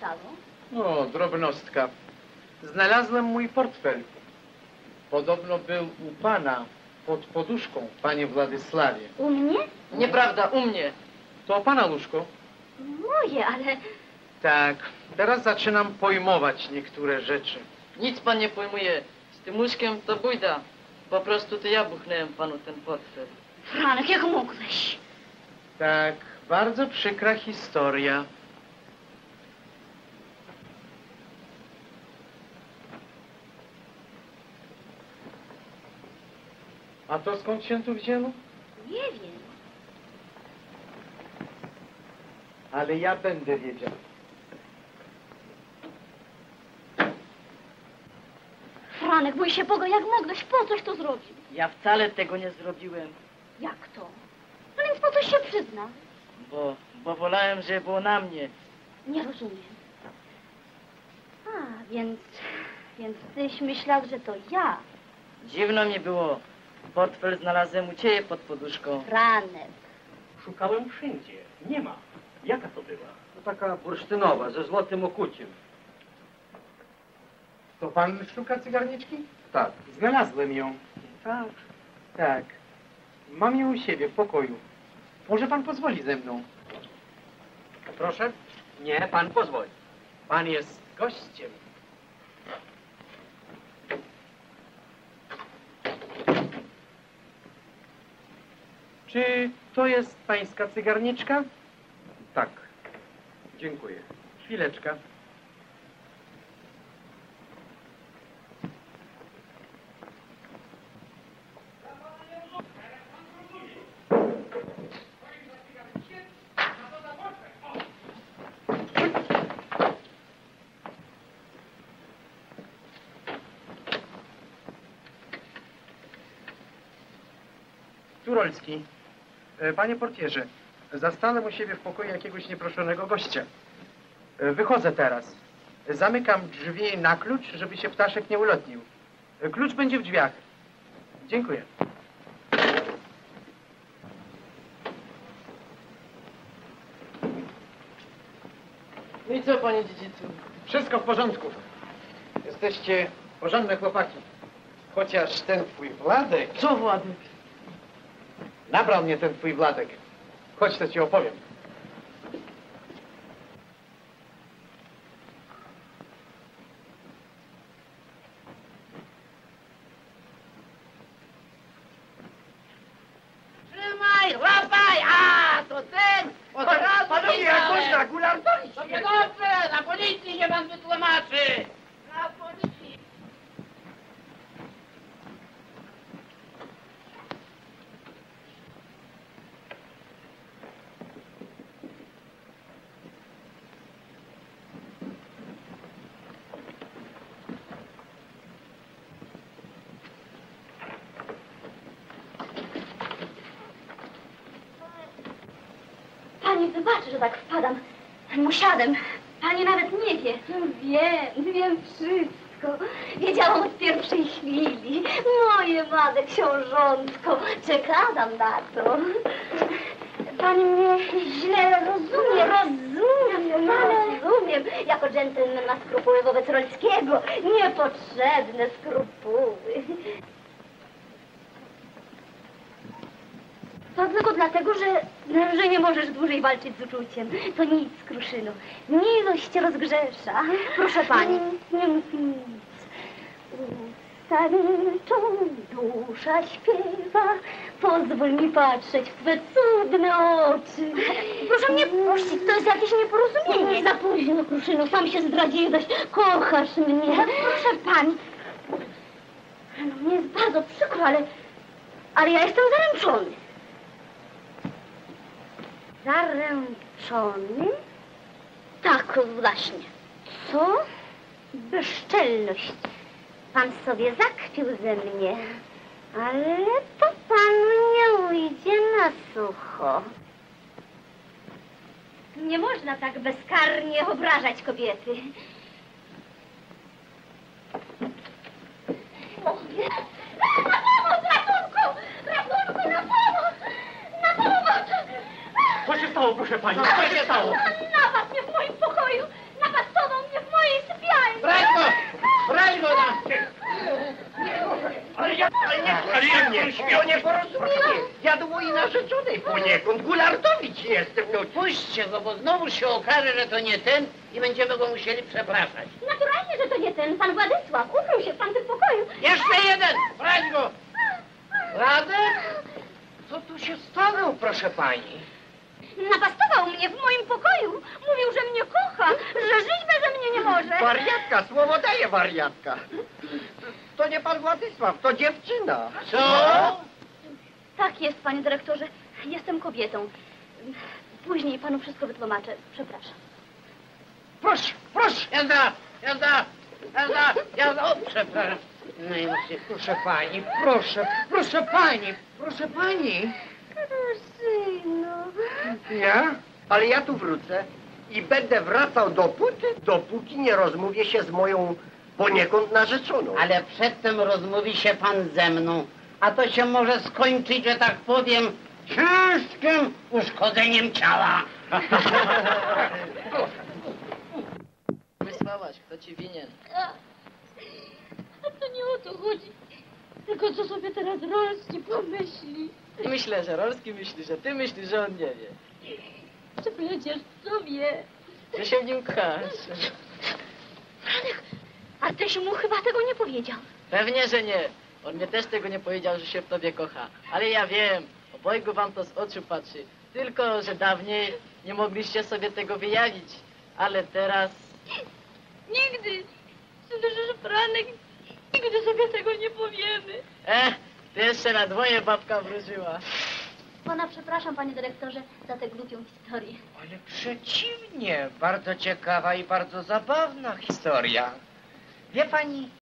stało? No, drobnostka. Znalazłem mój portfel. Podobno był u pana pod poduszką, panie Władysławie. U mnie? Nieprawda, u mnie. To pana łóżko? Moje, ale... Tak, teraz zaczynam pojmować niektóre rzeczy. Nic pan nie pojmuje. Z tym łóżkiem to bójda. Po prostu to ja buchnąłem panu ten portfel. Franek, jak mogłeś? Tak, bardzo przykra historia. A to skąd się tu wzięło? Nie wiem. Ale ja będę wiedział. Franek, bój się Boga, jak mogłeś? Po coś to zrobił? Ja wcale tego nie zrobiłem, Jak to? No więc po coś się przyzna? bo wolałem, żeby było na mnie. Nie rozumiem. A, więc tyś myślał, że to ja. Dziwno mi było. Portfel znalazłem u ciebie pod poduszką. Franek. Szukałem wszędzie. Nie ma. Jaka to była? To taka bursztynowa, ze złotym okuciem. To pan szuka cygarniczki? Tak. Znalazłem ją. Tak, tak. Mam ją u siebie w pokoju. Może pan pozwoli ze mną? Proszę? Nie, pan pozwoli. Pan jest gościem. Czy to jest pańska cygarniczka? Tak. Dziękuję. Chwileczka. Turolski. Panie portierze, zastanę u siebie w pokoju jakiegoś nieproszonego gościa. Wychodzę teraz. Zamykam drzwi na klucz, żeby się ptaszek nie ulotnił. Klucz będzie w drzwiach. Dziękuję. No i co, panie dziedzicu? Wszystko w porządku. Jesteście porządne chłopaki. Chociaż ten twój Władek... Co, Władek? Nabrał mnie ten twój Władek. Chodź, to ci opowiem. Trzymaj, łapaj! A, to ten! Od razu Panowie, jak można? Gulartonić Dobrze, dobrze! Na policji się pan wytłumaczy! Na policji! Pani wybaczy, że tak wpadam. Musiałem. Pani nawet nie wie. Wiem wszystko. Wiedziałam od pierwszej chwili. Moje młode książątko. Czekałam na to. Pani mnie źle rozumie. Rozumiem. Jako dżentelmen ma skrupuły wobec Rolskiego. Niepotrzebne skrupuły. To tylko dlatego, że nie możesz dłużej walczyć z uczuciem. To nic, Kruszyno. Miłość cię rozgrzesza. Proszę pani. Nie mów nic. Usta milczą, dusza śpiewa. Pozwól mi patrzeć w twe cudne oczy. Proszę mnie puścić, to jest jakieś nieporozumienie. Za późno, Kruszyno, sam się zdradziłeś. Kochasz mnie. Proszę pani. No, mnie jest bardzo przykro, ale ja jestem zaręczony. Zaręczony? Tak, właśnie. Co? Bezczelność. Pan sobie zakpił ze mnie. Ale to panu nie ujdzie na sucho. Nie można tak bezkarnie obrażać kobiety. Na pomoc! Ratunku! Ratunku! Na pomoc! Na pomoc! Co się stało, proszę pani? Co się stało? Napad mnie w moim pokoju! Napad to Ale jak to nieporozumienie. Ja do mojej narzeczonej poniekąd. Gulardowicz jestem, no. Puśćcie go, bo znowu się okaże, że to nie ten i będziemy go musieli przepraszać. Naturalnie, że to nie ten, pan Władysław. Ukrył się w tamtym pokoju. Jeszcze jeden! Brać go! Radek? Co tu się stało, proszę pani? Napastował mnie w moim pokoju. Mówił, że mnie kocha, że żyć beze mnie nie może. Wariatka, słowo daje wariatka. To nie pan Władysław, to dziewczyna. Co? Tak jest, panie dyrektorze. Jestem kobietą. Później panu wszystko wytłumaczę. Przepraszam. Proszę, proszę. Jazda! Jazda! Jazda! Jazda! O, przepraszam. No i właśnie. Proszę pani, proszę, proszę pani, proszę pani. Synu. Ja? Ale ja tu wrócę i będę wracał dopóki nie rozmówię się z moją poniekąd narzeczoną. Ale przedtem rozmówi się pan ze mną, a to się może skończyć, że tak powiem, ciężkim uszkodzeniem ciała. Wysłałaś, kto ci winien? A to nie o to chodzi. Tylko co sobie teraz Rolski pomyśli. Myślę, że Rolski myśli, że ty myślisz, że on nie wie. Czy przecież co wie? Że się w nim kochasz. Franek, Artyś mu chyba tego nie powiedział. Pewnie, że nie. On mnie też tego nie powiedział, że się w tobie kocha. Ale ja wiem, obojgu wam to z oczu patrzy. Tylko, że dawniej nie mogliście sobie tego wyjawić. Ale teraz... Nigdy. Słyszę, że Franek, nigdy sobie tego nie powiemy. Ty jeszcze na dwoje babka wróżyła. Pana przepraszam, panie dyrektorze, za tę głupią historię. Ale przeciwnie, bardzo ciekawa i bardzo zabawna historia. Wie pani,